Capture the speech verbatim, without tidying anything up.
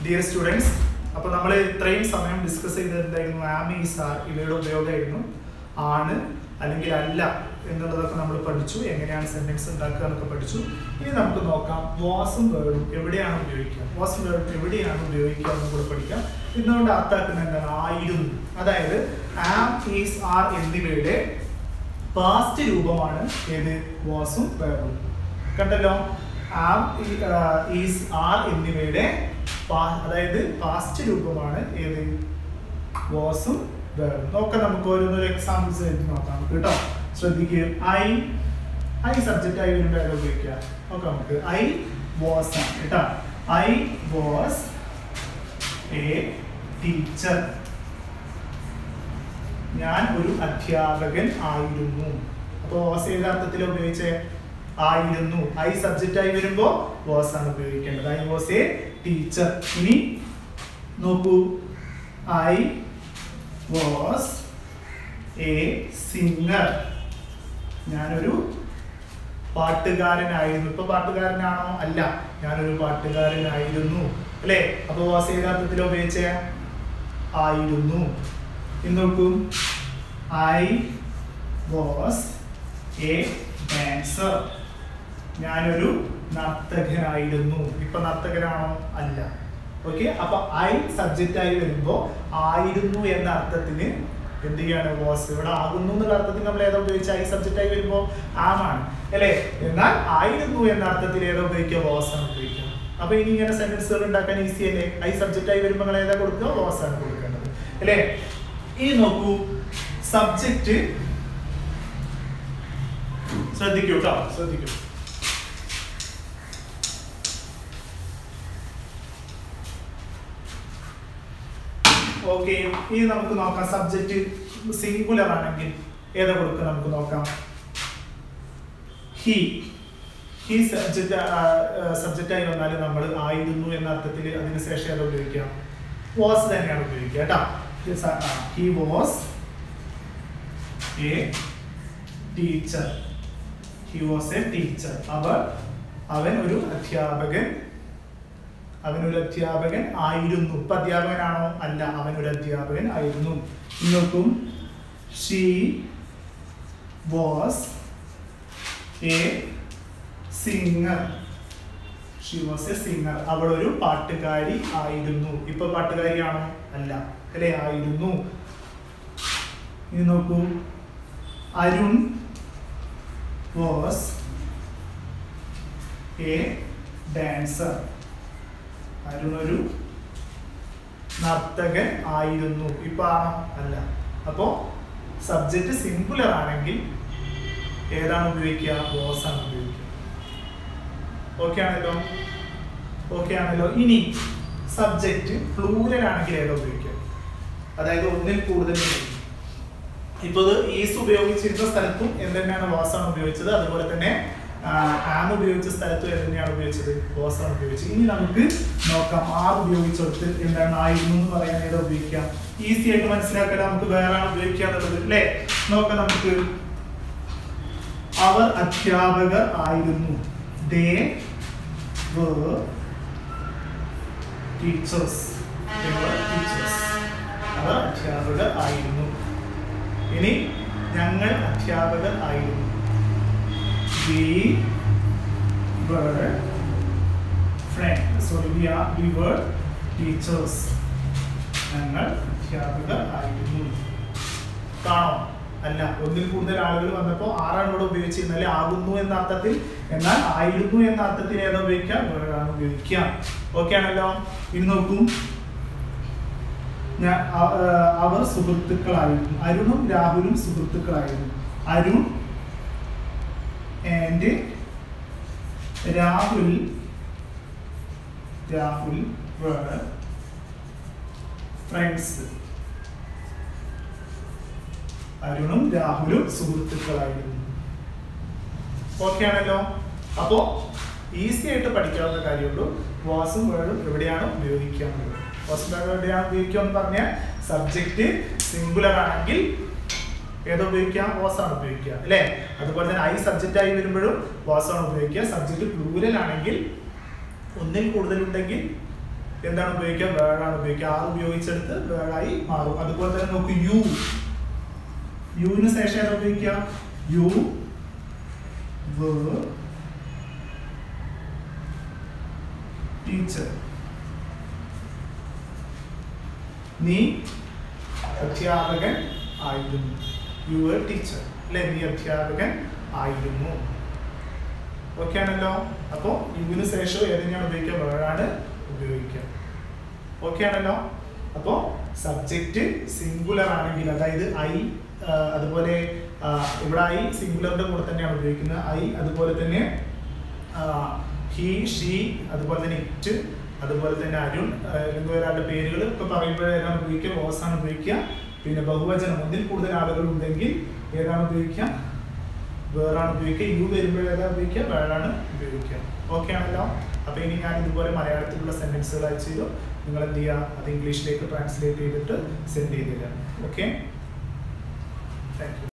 Dear students, അപ്പോൾ നമ്മൾ ഇത്രയും സമയം ഡിസ്കസ് ചെയ്തിട്ടുണ്ടായിരുന്നു ആം ഈസ് ആർ ഇവയുടെ ഉപയോഗമായിരുന്നു. ആണ് അല്ലെങ്കിൽ അല്ല എന്നുള്ളതൊക്കെ നമ്മൾ പഠിച്ചു, എങ്ങനെയാണ് സെന്റൻസ് ഉണ്ടാക്കുക എന്നൊക്കെ പഠിച്ചു. ഇനി നമുക്ക് നോക്കാം വാസും വേർഡും എവിടെയാണ് ഉപയോഗിക്കുക, വാസും വേർഡും എവിടെയാണ് ഉപയോഗിക്കുക എന്ന് കൂടെ പഠിക്കാം. ഇന്നുകൊണ്ട് അർത്ഥാക്കുന്ന എന്താണ് ആയിരുന്നു, അതായത് ആം ഈസ് ആർ എന്നിവയുടെ പാസ്റ്റ് രൂപമാണ് ഏത് വാസും വേർഡും. കണ്ടല്ലോ, ആം ഈസ് ആർ എന്നിവയുടെ അതായത് പാസ്റ്റ് രൂപമാണ് ഏത് വാസും വേർഡും. നോക്കാം, നമുക്ക് ഓരോന്നൊരു എക്സാമ്പിൾസ് എഴുതി നോക്കാം കേട്ടോ. ശ്രദ്ധിക്കുക, ഐ ഐ സബ്ജക്റ്റ് ആയി വരുമ്പോൾ ഏതാ ഉപയോഗിക്കുക നോക്കാം നമുക്ക്. ഐ വാസ് ആണ് കേട്ടോ. ഐ വാസ് എ ടീച്ചർ, ഞാൻ ഒരു അധ്യാപകൻ ആയിരുന്നു. അപ്പൊ വാസ് ഏത് അർത്ഥത്തിൽ ഉപയോഗിച്ചേ? ആയിരുന്നു. ഐ സബ്ജക്റ്റ് ആയി വരുമ്പോ വാസ് ആണ് ഉപയോഗിക്കേണ്ടത്. I was a teacher. ഇനി നോക്കൂ, ഐ വാസ് എ സിംഗർ, ഞാനൊരു പാട്ടുകാരനായിരുന്നു. ഇപ്പൊ പാട്ടുകാരനാണോ? അല്ല, ഞാനൊരു പാട്ടുകാരനായിരുന്നു അല്ലേ. അപ്പൊ വാസ് ഏത് അർത്ഥത്തിൽ ഉപയോഗിച്ചേ? ആയിരുന്നു. ഇനി നോക്കൂ, ഐ വാസ് എ ഡാൻസർ, ഞാനൊരു നർത്തകനായിരുന്നു. ഇപ്പൊ നർത്തകനാണോ? അല്ല. ഓക്കെ, അപ്പൊ ഐ സബ്ജക്റ്റ് ആയി വരുമ്പോ ആയിരുന്നു എന്ന അർത്ഥത്തിന് എന്ത് ചെയ്യാണ്? വാസ്. ഇവിടെ ആകുന്നു എന്നുള്ള അർത്ഥത്തിൽ നമ്മൾ ഏതാ ഉപയോഗിച്ച? ഐ സബ്ജക്റ്റ് ആയി വരുമ്പോ ആമാണ് അല്ലെ. എന്നാൽ ആയിരുന്നു എന്ന അർത്ഥത്തിൽ ഏതാ ഉപയോഗിക്കുക? വാസ് ആണ് ഉപയോഗിക്കുക. അപ്പൊ ഇനി ഇങ്ങനെ സെന്റൻസുകൾ ഉണ്ടാക്കാൻ ഈസി അല്ലേ? ഐ സബ്ജക്റ്റ് ആയി വരുമ്പോൾ നിങ്ങൾ ഏതാ കൊടുക്കുക? വാസ് ആണ് കൊടുക്കേണ്ടത് അല്ലേ. ഇനി നോക്കൂ, സബ്ജക്റ്റ് ശ്രദ്ധിക്കൂ കേട്ടോ, ശ്രദ്ധിക്കൂ. ഓക്കെ, ഇനി നമുക്ക് നോക്കാം, സബ്ജക്റ്റ് സിംഗുലർ ആണെങ്കിൽ ഏതാ കൊടുക്കുക നമുക്ക് നോക്കാം. ഹി ഹി സബ്ജക്റ്റ് സബ്ജക്റ്റ് ആയി വന്നാൽ നമ്മൾ ആയിരുന്നു എന്ന അർത്ഥത്തിൽ അതിന് ശേഷം ഏതാ ഉപയോഗിക്കുക? വാസ് തന്നെയാണ് ഉപയോഗിക്കുക കേട്ടോ. He was a teacher, he was a teacher. അവർ അവൻ ഒരു അധ്യാപകൻ, അവനൊരു അധ്യാപകൻ ആയിരുന്നു. ഇപ്പൊ അധ്യാപകനാണോ? അല്ല, അവനൊരു അധ്യാപകൻ ആയിരുന്നു. നോക്കും, she was a singer, she was a singer, അവൾ ഒരു പാട്ടുകാരി ആയിരുന്നു. ഇപ്പൊ പാട്ടുകാരിയാണോ? അല്ല അല്ലെ, ആയിരുന്നു. ഇനി നോക്കൂ, Arun was a dancer, Arun ഒരു നർത്തകൻ ആയിരുന്നു. ഇപ്പൊ ആണോ? അല്ല. അപ്പോ സബ്ജക്റ്റ് സിംഗുലർ ആണെങ്കിൽ ഏതാണ് ഉപയോഗിക്കുക? വാസ് ആണ് ഉപയോഗിക്കുക. ഓക്കെ ആണല്ലോ, ഓക്കെ ആണല്ലോ. ഇനി സബ്ജക്റ്റ് പ്ലൂരൽ ആണെങ്കിൽ ഏതാ ഉപയോഗിക്കുക? അതായത് ഒന്നിൽ കൂടുതൽ. ഇപ്പൊ ഇത് ഈസ് ഉപയോഗിച്ചിരുന്ന സ്ഥലത്തും എന്തെന്നെയാണ്? വാസ് ആണ് ഉപയോഗിച്ചത്. അതുപോലെ തന്നെ ആം ഉപയോഗിച്ച സ്ഥലത്ത് തന്നെയാണ് ഉപയോഗിച്ചത്? വാസ് ആണ് ഉപയോഗിച്ചത്. ഇനി നമുക്ക് നോക്കാം, ആർ ഉപയോഗിച്ചെടുത്ത് എന്താണ് ആയിരുന്നു എന്ന് പറയാൻ ഏതാ ഉപയോഗിക്കാം? ഈസി ആയിട്ട് മനസ്സിലാക്കാൻ നമുക്ക് വേറെ ആണ് ഉപയോഗിക്കുക എന്നുള്ളത് അല്ലേ. നോക്കാം നമുക്ക്, അവർ അധ്യാപകർ ആയിരുന്നു. ദേ were teachers, they were teachers. അവർ അധ്യാപകർ ആയിരുന്നു. ഇനി ഞങ്ങൾ അധ്യാപകർ ആയിരുന്നു. We were friends. Sorry, we are we were teachers. ഞങ്ങൾ അധ്യാപകർ ആയിരുന്നു. കാണോ? അല്ല, ഒന്നിൽ കൂടുതൽ ആളുകൾ വന്നപ്പോൾ ആറാണ് ഇവിടെ ഉപയോഗിച്ചിരുന്നത് ആകുന്നു എന്ന അർത്ഥത്തിൽ. എന്നാൽ ആയിരുന്നു എന്ന അർത്ഥത്തിൽ ഏതാ ഉപയോഗിക്കാം? വേറാണ് ഉപയോഗിക്കാം. ഓക്കെ ആണല്ലോ. ഇനി നോക്കും, അവർ സുഹൃത്തുക്കളായിരുന്നു. അരുണും രാഹുലും സുഹൃത്തുക്കളായിരുന്നു. Arun and Rahul Rahul were friends. അരുണും രാഹുലും സുഹൃത്തുക്കളായിരുന്നു. ഓക്കെ ആണല്ലോ. അപ്പോ ഈസി ആയിട്ട് പഠിക്കാവുന്ന കാര്യമുള്ളൂ. വാസും വേർഡും എവിടെയാണ് ഉപയോഗിക്കാനുള്ളത്? വാസും വേർഡും എവിടെയാണ് ഉപയോഗിക്കുക എന്ന് പറഞ്ഞാൽ സബ്ജക്റ്റ് സിംഗുലർ ആണെങ്കിൽ ഏതോ ഉപയോഗിക്കാം? വാസ് ആണ് ഉപയോഗിക്കുക അല്ലേ. അതുപോലെ തന്നെ ഐ സബ്ജക്റ്റ് ആയി വരുമ്പോഴും വാസ് ആണ് ഉപയോഗിക്കുക. സബ്ജക്റ്റ് പ്ലൂരൽ ആണെങ്കിൽ ഒന്നിൽ കൂടുതൽ ഉണ്ടെങ്കിൽ എന്താണ് ഉപയോഗിക്കുക? വേർഡാണ് ഉപയോഗിക്കുക. ആർ ഉപയോഗിച്ചെടുത്ത് വേർഡായി മാറും. അതുപോലെ തന്നെ നോക്കൂ, യു യുവിന് ശേഷം ഏതാ ഉപയോഗിക്കുക? You were teacher. നീ അധ്യാപകൻ ആയിരുന്നു. യു were teacher അല്ലെ? നീ അധ്യാപകൻ ആയിരുന്നു. ഓക്കെ ആണല്ലോ. അപ്പോൾ യുവിന് ശേഷം ഏതെങ്കിലും ഉപയോഗിക്കുക? വേർഡാണ് ഉപയോഗിക്കുക. ഓക്കെ ആണല്ലോ. അപ്പോൾ സബ്ജക്റ്റ് സിംഗുലർ ആണെങ്കിൽ, അതായത് ഐ, അതുപോലെ ഇവിടെ ഐ സിംഗുലറിന്റെ കൂടെ തന്നെയാണ് ഉപയോഗിക്കുന്നത്. ഐ, അതുപോലെ തന്നെ ഹി, ഷീ, അതുപോലെ തന്നെ ഇറ്റ്, അതുപോലെ തന്നെ അരുൺ എന്നീ ഒരാളുടെ പേരുകൾ ഇപ്പൊ പറയുമ്പോഴേതാണ് ഉപയോഗിക്കുക? വാസ് ആണ് ഉപയോഗിക്കുക. പിന്നെ ബഹുവചനം ഒന്നിൽ കൂടുതൽ ആളുകൾ ഉണ്ടെങ്കിൽ ഏതാണ് ഉപയോഗിക്കുക? വേറാണ് ഉപയോഗിക്കുക. യു വരുമ്പോൾ ഏതാണ് ഉപയോഗിക്കുക? വേറാണ് ഉപയോഗിക്കുക. ഓക്കെ ആണല്ലോ. അപ്പൊ ഇനി ഞാൻ ഇതുപോലെ മലയാളത്തിലുള്ള സെന്റൻസുകൾ അയച്ചു തരും. നിങ്ങൾ എന്ത് ചെയ്യുക? അത് ഇംഗ്ലീഷിലേക്ക് ട്രാൻസ്ലേറ്റ് ചെയ്തിട്ട് സെൻഡ് ചെയ്ത് തരാം. Okay, thank U.